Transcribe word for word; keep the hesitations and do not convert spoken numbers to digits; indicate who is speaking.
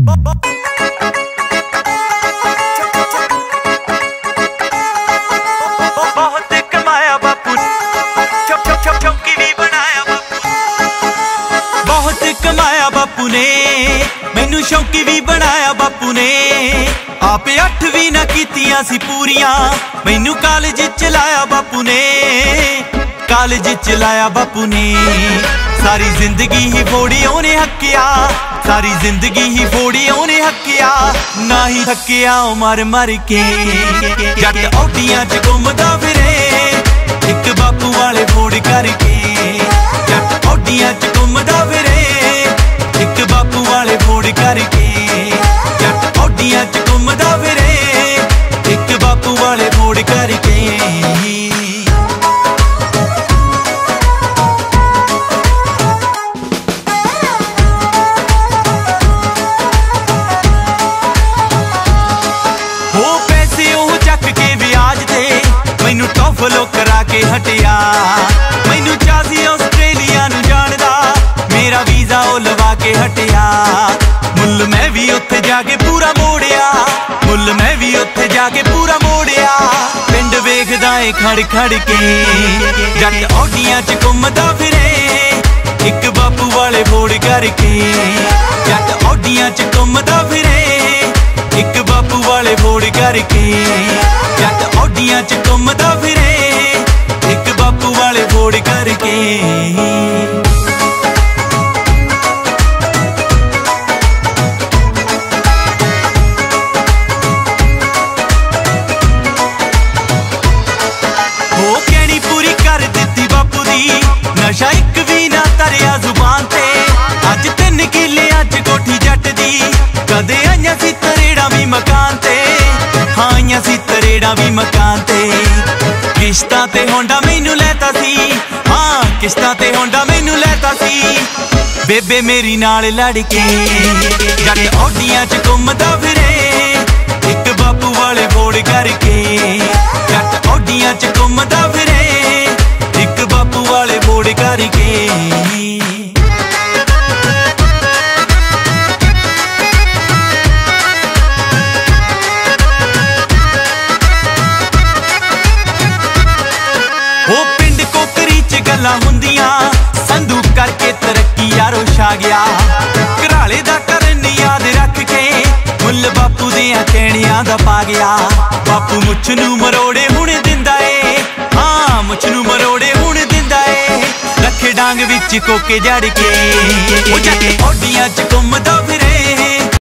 Speaker 1: बहुत कमाया बापू चौकी भी बनाया बापू बहुत कमाया बापू ने मैनू शौकी भी बनाया बापू ने आपे अठ भी ना कीतियां सी पूरियां मैनू कॉलेज चलाया बापू ने कॉलेज चलाया बापू ने सारी जिंदगी ही फोड़ी ओने हक्किया सारी जिंदगी ही फोड़ी ओने हक्किया ना ही थक्किया मर मर के जट औडियां च घुमदा फिरे एक बापू वाले फोड़ करके जट औडियां च घुमदा फिरे एक बापू वाले फोड़ करके जट औडियां च घुमदा फिरे एक बापू वाले फोड़ करके फॉलो करा के हटिया मैनू चासी आस्ट्रेलिया नू जानदा मेरा वीजा ओ लवा के हटिया मुल मैं भी उत्थे जाके पूरा मोड़िया मुल मैं भी उत्थे जाके पूरा मोड़िया पिंड वेखदा ए खड़ खड़ के जट औडियां च घुमदा फिरे एक बापू वाले फोड़ करके जट औडियां च घुमदा फिरे एक बापू वाले फोड़ करके जट औडियां च घुमदा फिरे एक बापू वाले फोड़ करके हो कहनी पूरी कर दित्ती बापू दी नशा एक भी ना तरिया जुबान ते अज तीन किले अज कोठी जट दी कदे आइयां सी तरेड़ा भी मकान ते हाँ आइयां सी तरेड़ा भी मकान ते किश्तां ते होंडा मैनू लैता सी हाँ किश्तां ते होंडा मैनू लैता सी बेबे मेरी नाल लड़ के जट औडियां च घुमदा फिरे एक बापू वाले फोड़ करके जट औडियां च घुमदा फिरे एक बापू वाले फोड़ करके गल्लां हुंदियां संधू करके तरक्की यारो छा गया घराले दा करन याद रख के मुल बापू दियां कहणियां दा पा गया बापू मुछ नू मरोड़े हुण दिंदा ए हाँ मुछ नू मरोड़े हुण दिंदा ए रखे डांग विच कोके जड़ के ओ जट औडियां च घुमदा